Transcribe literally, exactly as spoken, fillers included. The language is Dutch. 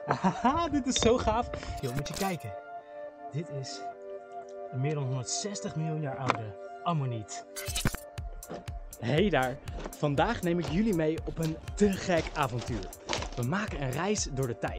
Haha, dit is zo gaaf. Yo, moet je kijken. Dit is een meer dan honderdzestig miljoen jaar oude ammoniet. Hey daar. Vandaag neem ik jullie mee op een te gek avontuur. We maken een reis door de tijd.